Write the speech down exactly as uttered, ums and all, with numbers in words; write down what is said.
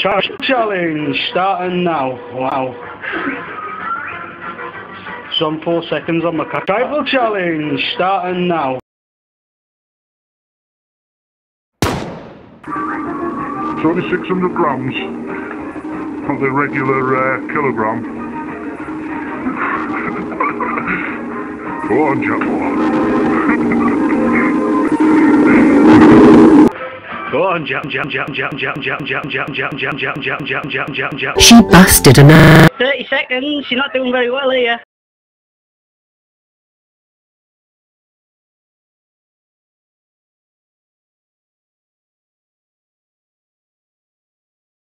Challenge starting now. Wow. Some four seconds on my car. Tribal challenge starting now. It's only six hundred grams for the regular uh, kilogram. Go on, Jabbo. Go on, jump, jump, jump, jump, jump, jump, jump, jump, jump, jump, jump, jump, jump, jump, jump, jump. She busted a nut. thirty seconds, you're not doing very well here.